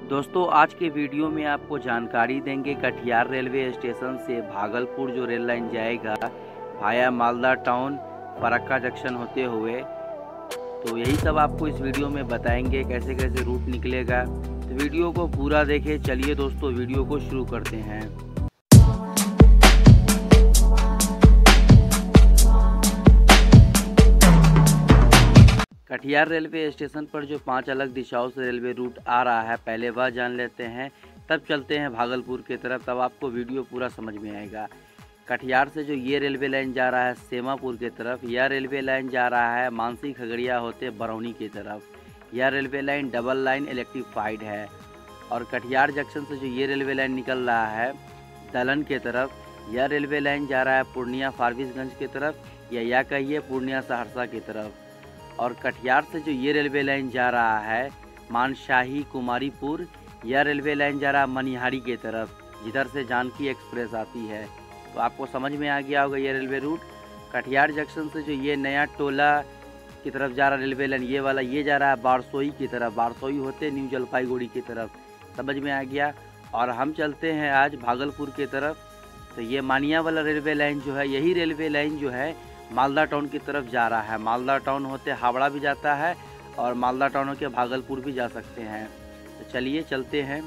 दोस्तों आज के वीडियो में आपको जानकारी देंगे कटिहार रेलवे स्टेशन से भागलपुर जो रेल लाइन जाएगा भाया मालदा टाउन फरक्का जंक्शन होते हुए। तो यही सब आपको इस वीडियो में बताएंगे कैसे कैसे रूट निकलेगा। तो वीडियो को पूरा देखें। चलिए दोस्तों वीडियो को शुरू करते हैं। कटिहार रेलवे स्टेशन पर जो 5 अलग दिशाओं से रेलवे रूट आ रहा है पहले वह जान लेते हैं, तब चलते हैं भागलपुर की तरफ। तब आपको वीडियो पूरा समझ में आएगा। कटिहार से जो ये रेलवे लाइन जा रहा है सेमापुर की तरफ, यह रेलवे लाइन जा रहा है मानसी खगड़िया होते बरौनी की तरफ। यह railway line double line electrified है। और कटिहार जंक्शन से जो ये रेलवे लाइन निकल रहा है दलन की तरफ, यह रेलवे लाइन जा रहा है पूर्णिया फारबिसगंज की तरफ या कहिए पूर्णिया सहरसा की तरफ। और कटिहार से जो ये रेलवे लाइन जा रहा है मानशाही कुमारीपुर, यह रेलवे लाइन जा रहा है मनिहारी की तरफ, जिधर से जानकी एक्सप्रेस आती है। तो आपको समझ में आ गया होगा ये रेलवे रूट। कटिहार जंक्शन से जो ये नया टोला की तरफ जा रहा रेलवे लाइन ये वाला, ये जा रहा है बारसोई की तरफ, बारसोई होते न्यू जलपाईगुड़ी की तरफ। समझ में आ गया। और हम चलते हैं आज भागलपुर की तरफ। तो ये मानिया वाला रेलवे लाइन जो है, यही रेलवे लाइन जो है मालदा टाउन की तरफ जा रहा है। मालदा टाउन होते हावड़ा भी जाता है और मालदा टाउन होके भागलपुर भी जा सकते हैं। तो चलिए चलते हैं।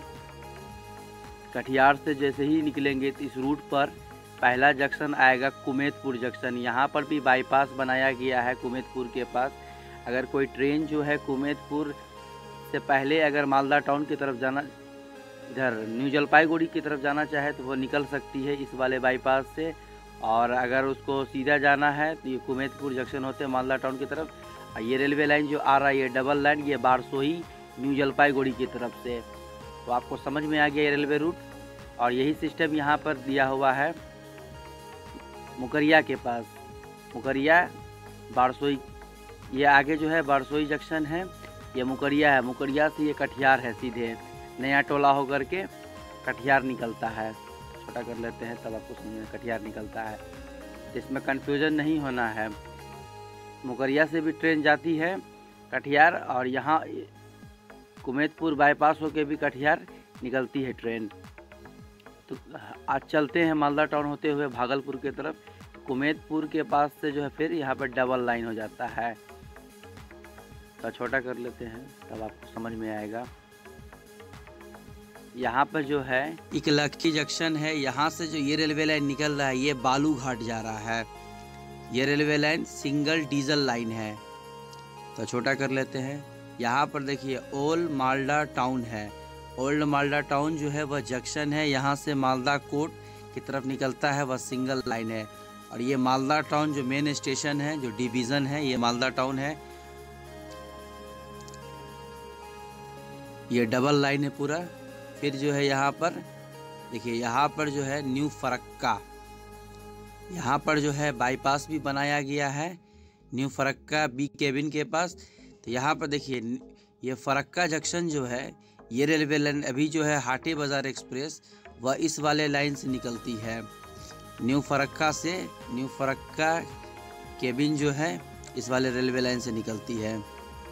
कटिहार से जैसे ही निकलेंगे तो इस रूट पर पहला जंक्शन आएगा कुमेतपुर जंक्शन। यहाँ पर भी बाईपास बनाया गया है कुमेतपुर के पास। अगर कोई ट्रेन जो है कुमेतपुर से पहले अगर मालदा टाउन की तरफ जाना, इधर न्यू जलपाईगुड़ी की तरफ जाना चाहे तो वो निकल सकती है इस वाले बाईपास से। और अगर उसको सीधा जाना है तो ये कुमेतपुर जंक्शन होते हैं मालदा टाउन की तरफ। ये रेलवे लाइन जो आ रहा है ये डबल लाइन, ये बारसोई न्यू जलपाईगुड़ी की तरफ से। तो आपको समझ में आ गया ये रेलवे रूट। और यही सिस्टम यहाँ पर दिया हुआ है मुकरिया के पास, मुकरिया बारसोई, ये आगे जो है बारसोई जंक्शन है, ये मुकरिया है। मुकरिया से ये कटिहार है, सीधे नया टोला होकर के कटिहार निकलता है। छोटा कर लेते हैं तब आपको समझ में, कटिहार निकलता है। इसमें कंफ्यूजन नहीं होना है। मुकरिया से भी ट्रेन जाती है कटिहार और यहाँ कुमेतपुर बाईपास होके भी कटिहार निकलती है ट्रेन। तो आज चलते हैं मालदा टाउन होते हुए भागलपुर की तरफ। कुमेतपुर के पास से जो है फिर यहाँ पर डबल लाइन हो जाता है। तो छोटा कर लेते हैं तब आपको समझ में आएगा। यहाँ पर जो है इकलखी जंक्शन है, यहाँ से जो ये रेलवे लाइन निकल रहा है ये बालू घाट जा रहा है। ये railway line single diesel line है। तो छोटा कर लेते हैं। यहाँ पर देखिए ओल्ड मालदा टाउन है। ओल्ड मालदा टाउन जो है वह जंक्शन है, यहाँ से मालदा कोर्ट की तरफ निकलता है, वह सिंगल लाइन है। और ये मालदा टाउन जो मेन स्टेशन है, जो डिवीज़न है, ये मालदा टाउन है, ये डबल लाइन है पूरा। फिर जो है यहाँ पर देखिए, यहाँ पर जो है न्यू फरक्का, यहाँ पर जो है बाईपास भी बनाया गया है न्यू फरक्का बी केबिन के पास। तो यहाँ पर देखिए ये फरक्का जंक्शन जो है, ये रेलवे लाइन अभी जो है हाटे बाज़ार एक्सप्रेस वह इस वाले लाइन से निकलती है। न्यू फरक्का से न्यू फरक्का केबिन जो है इस वाले रेलवे लाइन से निकलती है।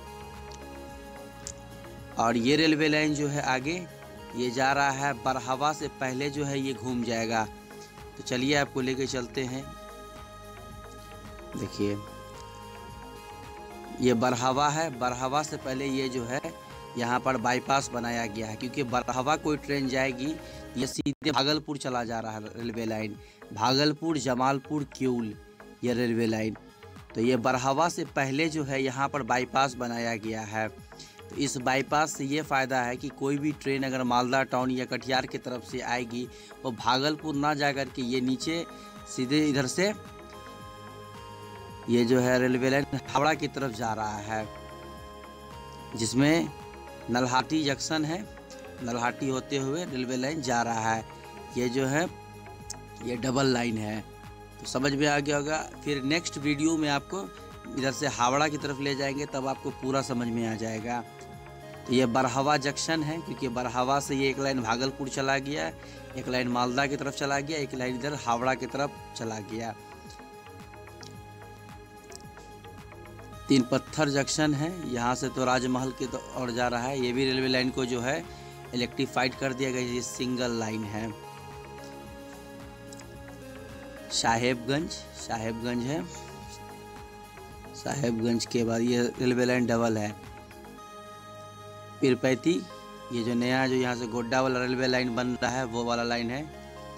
और ये रेलवे लाइन जो है आगे ये जा रहा है बरहवा से पहले जो है ये घूम जाएगा। तो चलिए आपको लेके चलते हैं। देखिए ये बरहवा है, बरहवा से पहले ये जो है यहाँ पर बाईपास बनाया गया है, क्योंकि बरहवा कोई ट्रेन जाएगी ये सीधे भागलपुर चला जा रहा है रेलवे लाइन, भागलपुर जमालपुर क्यूल ये रेलवे लाइन। तो ये बरहवा से पहले जो है यहाँ पर बाईपास बनाया गया है। तो इस बाईपास से ये फ़ायदा है कि कोई भी ट्रेन अगर मालदा टाउन या कटिहार की तरफ से आएगी वो भागलपुर ना जा कर के ये नीचे सीधे इधर से ये जो है रेलवे लाइन हावड़ा की तरफ जा रहा है, जिसमें नल्हाटी जंक्शन है, नल्हाटी होते हुए रेलवे लाइन जा रहा है। ये जो है ये डबल लाइन है। तो समझ में आ गया होगा। फिर नेक्स्ट वीडियो में आपको इधर से हावड़ा की तरफ ले जाएंगे, तब आपको पूरा समझ में आ जाएगा। तो ये बरहवा जंक्शन है, क्योंकि बरहवा से ये एक लाइन भागलपुर चला गया, एक लाइन मालदा की तरफ चला गया, एक लाइन इधर हावड़ा की तरफ चला गया। तीन पत्थर जंक्शन है, यहाँ से तो राजमहल की ओर जा रहा है। ये भी रेलवे लाइन को जो है इलेक्ट्रीफाइड कर दिया गया। ये सिंगल लाइन है। साहेबगंज है। साहेबगंज के बाद ये रेलवे लाइन डबल है। पीरपैती, ये जो नया जो यहाँ से गोड्डा वाला रेलवे लाइन बन रहा है वो वाला लाइन है।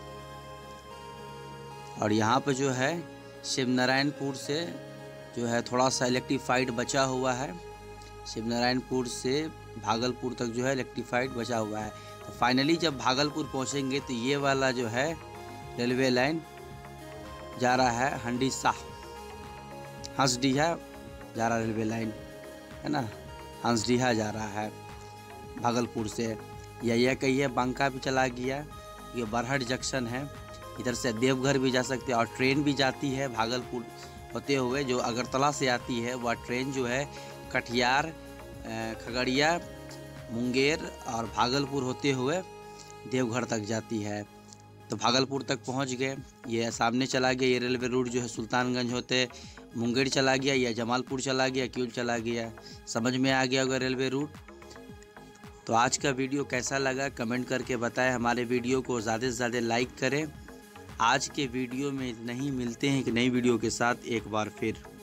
और यहाँ पे जो है शिवनारायणपुर से जो है थोड़ा सा इलेक्ट्रीफाइड बचा हुआ है। शिवनारायणपुर से भागलपुर तक जो है इलेक्ट्रीफाइड बचा हुआ है। तो फाइनली जब भागलपुर पहुँचेंगे तो ये वाला जो है रेलवे लाइन जा रहा है हंडीसा, हंसडीहा जा रहा रेलवे लाइन है ना, हंसडीहा जा रहा है भागलपुर से। या कहिए बांका भी चला गया। ये बरहट जंक्शन है, इधर से देवघर भी जा सकते हैं। और ट्रेन भी जाती है भागलपुर होते हुए, जो अगरतला से आती है वह ट्रेन जो है कटिहार, खगड़िया, मुंगेर और भागलपुर होते हुए देवघर तक जाती है। तो भागलपुर तक पहुंच गए। ये सामने चला गया। ये रेलवे रूट जो है सुल्तानगंज होते मुंगेर चला गया, या जमालपुर चला गया, क्यों चला गया, समझ में आ गया होगा रेलवे रूट। तो आज का वीडियो कैसा लगा कमेंट करके बताएं। हमारे वीडियो को ज़्यादा से ज़्यादा लाइक करें। आज के वीडियो में नहीं, मिलते हैं एक नई वीडियो के साथ एक बार फिर।